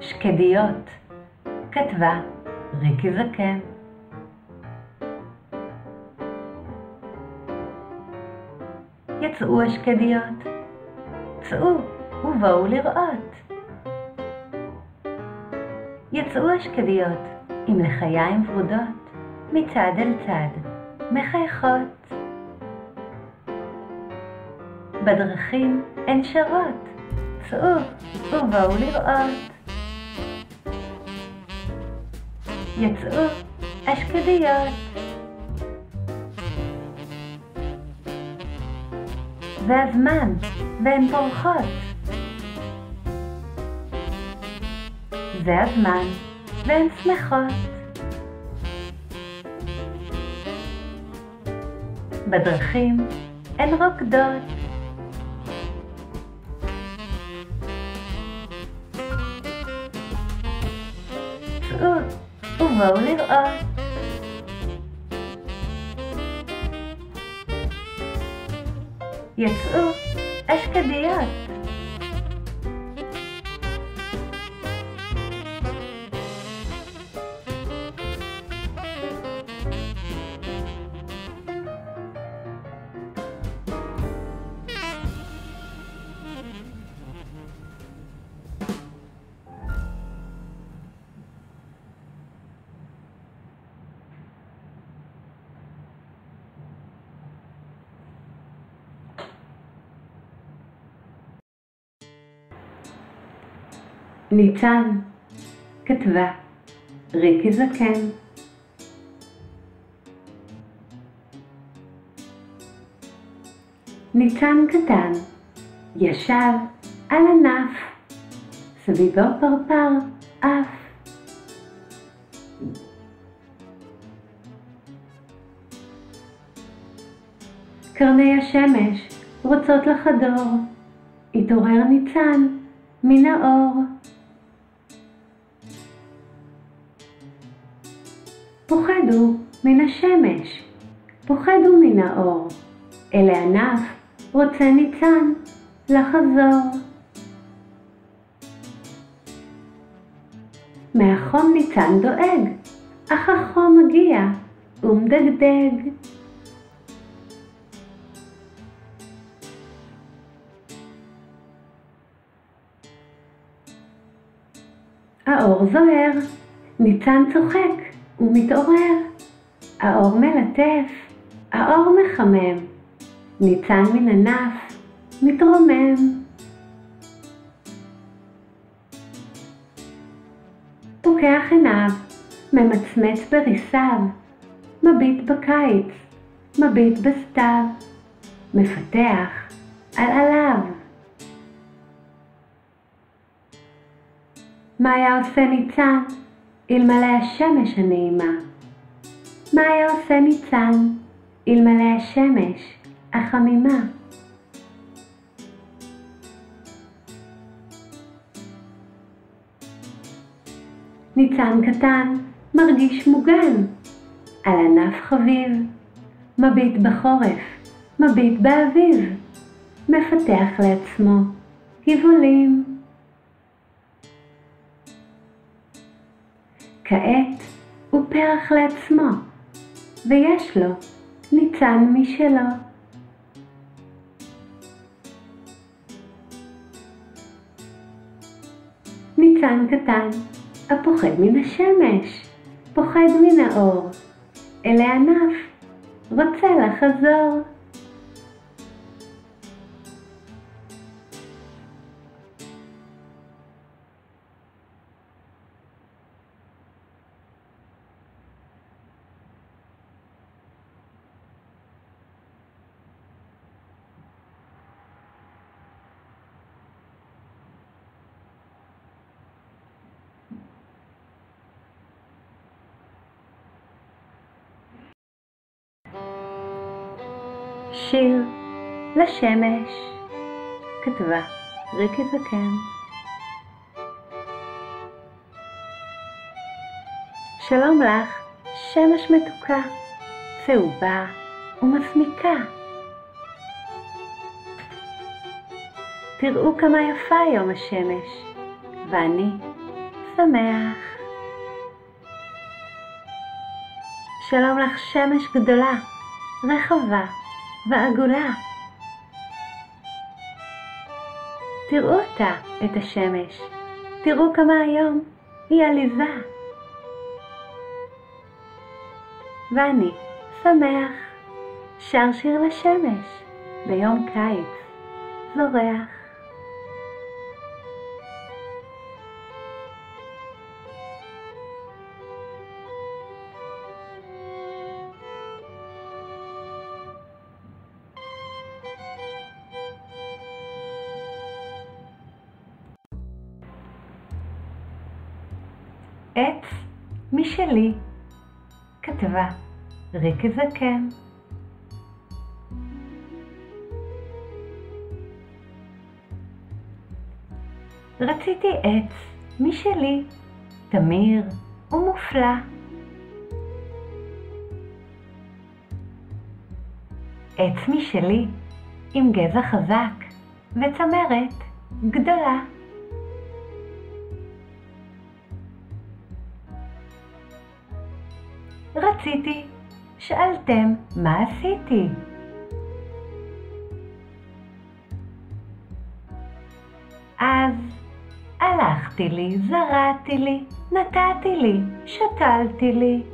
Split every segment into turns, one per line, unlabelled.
שקדיות, כתבה ריקי זקן. יצאו השקדיות, צאו ובואו לראות. יצאו השקדיות עם לחיים ורודות, מצד אל צד, מחייכות. בדרכים הן שרות, צאו ובואו לראות. יצאו השקדיות. זה הזמן, והן פורחות. זה הזמן, והן שמחות. בדרכים הן רוקדות. צאו ובואו לראות. יצאו השקדיות. ניצן, כתבה ריקי זקן. ניצן קטן ישב על ענף, סביבו פרפר עף. קרני השמש רוצות לחדור, התעורר ניצן מן האור. פוחדו מן השמש, פוחדו מן האור, אל הענף רוצה ניצן לחזור. מהחום ניצן דואג, אך החום מגיע ומדגדג. האור זוהר, ניצן צוחק ומתעורר. האור מלטף, האור מחמם, ניצן מן ענף מתרומם. פוקח עיניו, ממצמץ בריסיו, מביט בקיץ, מביט בסתיו, מפתח על עליו. מה היה עושה ניצן אלמלא השמש הנעימה? מה היה עושה ניצן אלמלא השמש החמימה? ניצן קטן מרגיש מוגן על ענף חביב, מביט בחורף, מביט באביב, מפתח לעצמו גבעולים. כעת הוא פרח לעצמו, ויש לו ניצן משלו. ניצן קטן הפוחד מן השמש, פוחד מן האור, אל הענף רוצה לחזור. שיר לשמש, כתבה ריקי זקן. שלום לך, שמש מתוקה, צהובה ומסמיקה. תראו כמה יפה יום השמש, ואני שמח. שלום לך שמש גדולה, רחבה ועגולה. תראו אותה, את השמש, תראו כמה היום היא עליזה. ואני שמח, שר שיר לשמש ביום קיץ זורח. עץ משלי, כתבה ריקי זקן. רציתי עץ משלי, תמיר ומופלא. עץ משלי עם גזע חזק וצמרת גדולה. רציתי, שאלתם מה עשיתי. אז הלכתי לי, זרעתי לי, נתתי לי, שתלתי לי.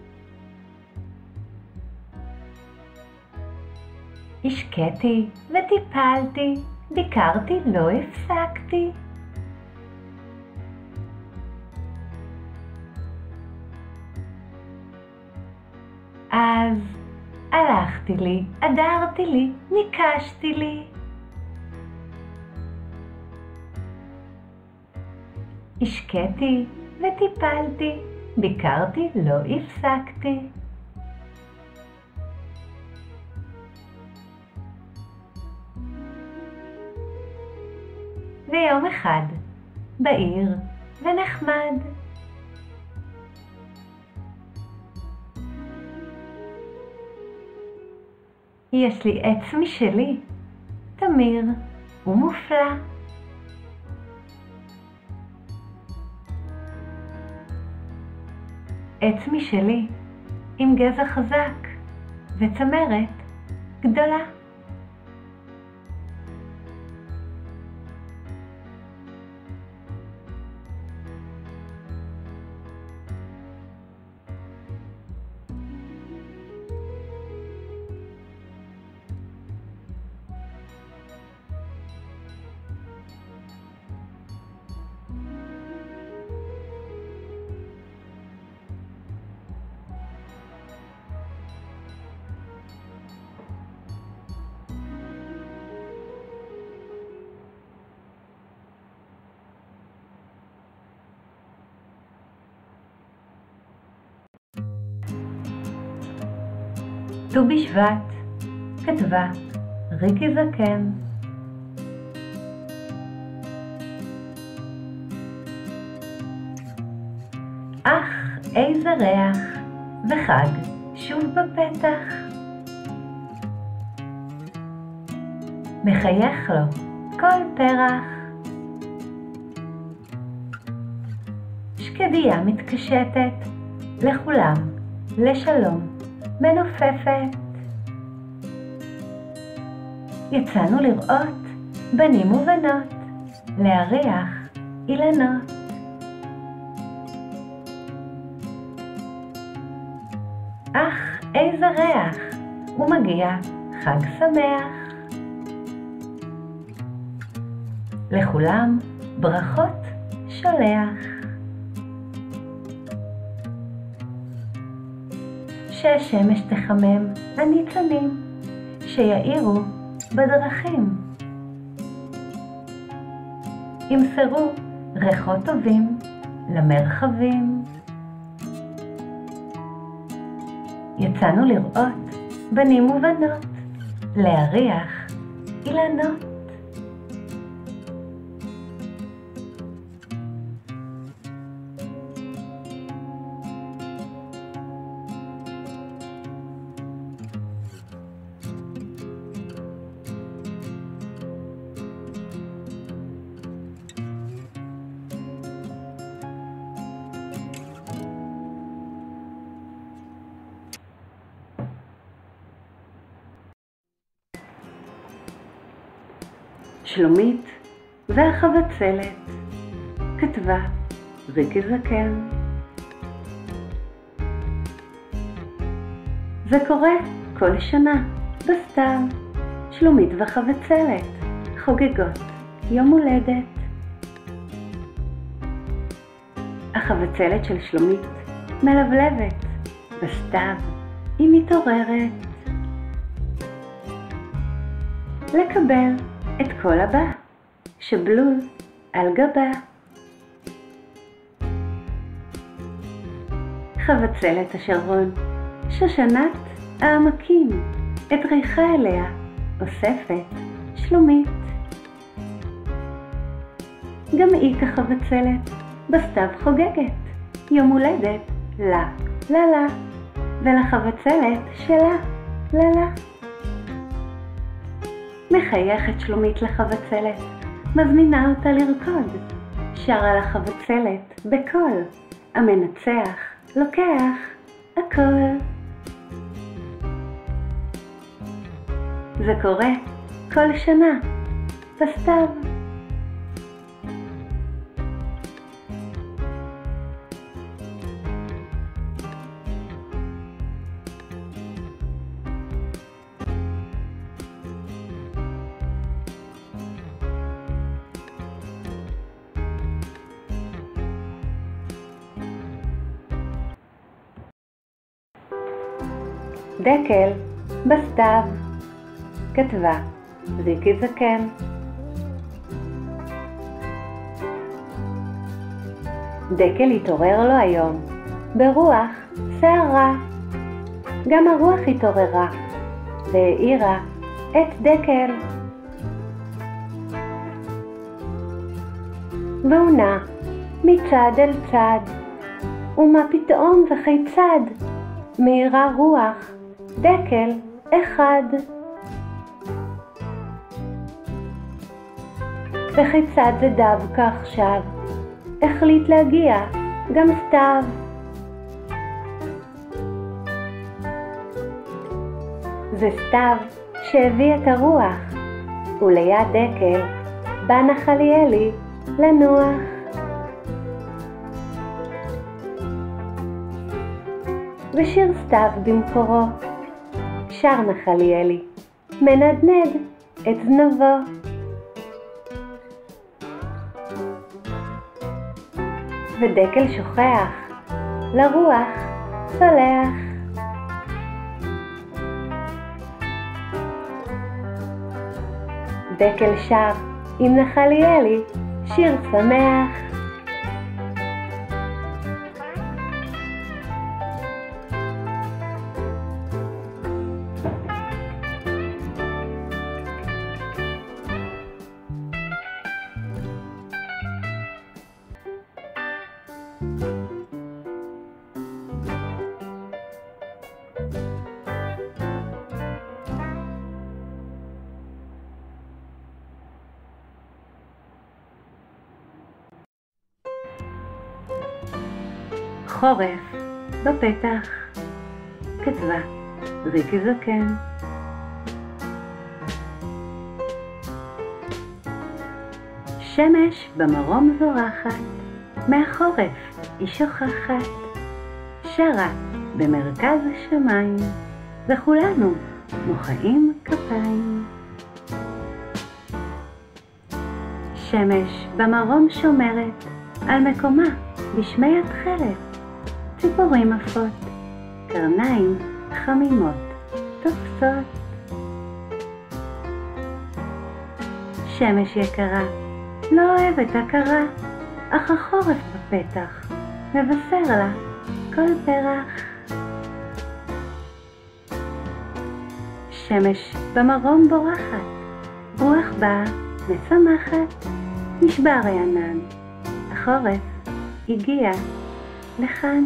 השקעתי וטיפלתי, ביקרתי, לא הפסקתי. אז הלכתי לי, אדרתי לי, ניקשתי לי. השקעתי וטיפלתי, ביקרתי, לא הפסקתי. ויום אחד, בעיר ונחמד, יש לי עץ משלי, תמיר ומופלא. עץ משלי עם גזע חזק וצמרת גדולה. ט"ו בשבט, כתבה ריקי זקן. אך איזה ריח, וחג שוב בפתח. מחייך לו כל פרח. שקדיה מתקשטת, לכולם לשלום מנופפת. יצאנו לראות בנים ובנות, להריח אילנות. אך איזה ריח, ומגיע חג שמח. לכולם ברכות שולח. שהשמש תחמם הניצנים, שיאירו בדרכים. ימסרו ריחות טובים למרחבים. יצאנו לראות בנים ובנות, להריח אילנות. שלומית והחבצלת. כתבה ריקי זקן. זה קורה כל שנה בסתיו. שלומית והחבצלת חוגגות יום הולדת. החבצלת של שלומית מלבלבת, בסתיו היא מתעוררת לקבל את כל הבא שבלול על גבה. חבצלת השרון, שושנת העמקים, את ריחה אליה אוספת שלומית. גם היא כחבצלת בסתיו חוגגת יום הולדת לה לה לה, ולחבצלת שלה לה לה. מחייכת שלומית לחבצלת, מזמינה אותה לרקוד. שרה לחבצלת בקול, המנצח לוקח הכל. זה קורה כל שנה בסתיו. דקל בסתיו. כתבה ריקי זקן. דקל התעורר לו היום ברוח שערה. גם הרוח התעוררה והאירה את דקל. והוא נע מצד אל צד, ומה פתאום וכיצד מאירה רוח דקל אחד. וכיצד זה דווקא עכשיו החליט להגיע גם סתיו. זה סתיו שהביא את הרוח, וליד דקל בא נחליאלי לנוח. ושיר סתיו במקורו שר נחליאלי, מנדנד את זנבו. ודקל שוכח, לרוח סולח. דקל שר עם נחליאלי שיר שמח. חורף בפתח. כתבה ריקי זקן. שמש במרום זורחת, מהחורף היא שוכחת. שרה במרכז השמיים, וכולנו מוחאים כפיים. שמש במרום שומרת על מקומה בשמי התכלת. ציפורים עפות, קרניים חמימות תופסות. שמש יקרה, לא אוהבת הכרה, אך החורף בפתח מבשר לה כל פרח. שמש במרום בורחת, רוח באה משמחת. נשבר הענן, החורף הגיע לכאן.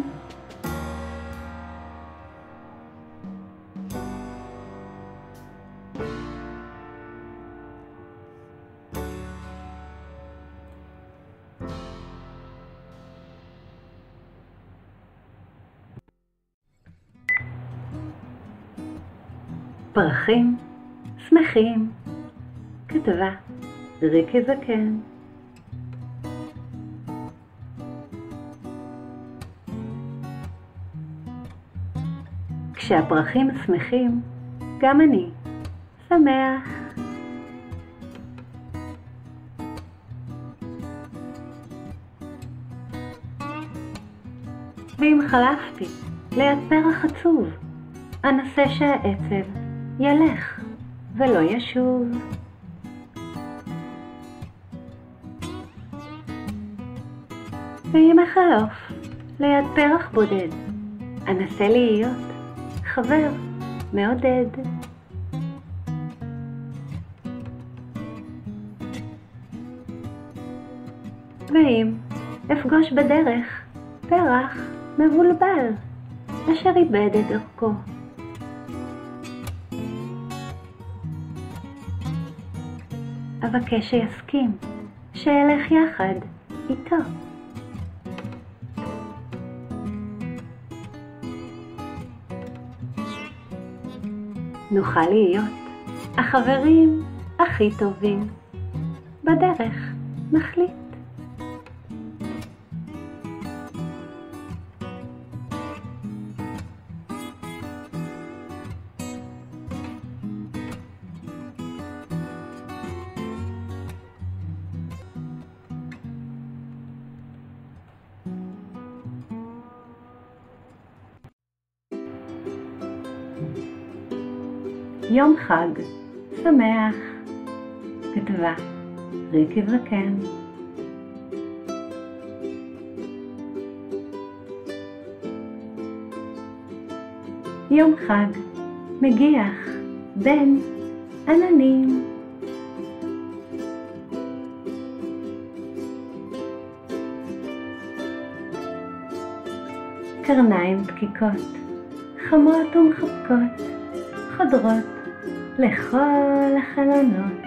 פרחים שמחים. כתבה ריקי זקן. כשהפרחים שמחים, גם אני שמח. ואם חלפתי ליד פרח עצוב, אנסה שהעצב ילך ולא ישוב. ואם אחלוף ליד פרח בודד, אנסה להיות חבר מעודד. ואם אפגוש בדרך פרח מבולבל אשר איבד את דרכו, אבקש שיסכים שאלך יחד איתו. נוכל להיות החברים הכי טובים. בדרך נחליט. יום חג שמח. כתבה ריקי זקן. יום חג מגיח בין עננים. קרניים דקיקות, חמות ומחבקות, חודרות לכל החלונות.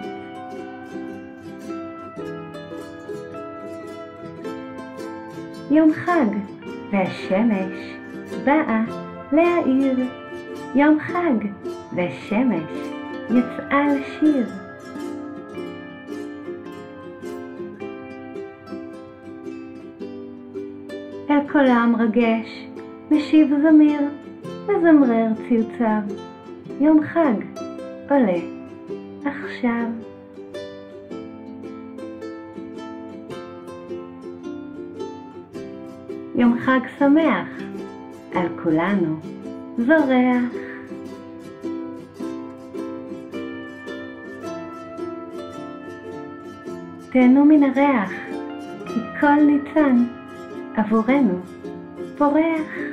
יום חג והשמש באה להאיר. יום חג והשמש יצאה לשיר. אל קולם רגש משיב זמיר, מזמרר ציוציו. יום חג עולה עכשיו. יום חג שמח על כולנו זורח. תהנו מן הריח, כי כל ניצן עבורנו פורח.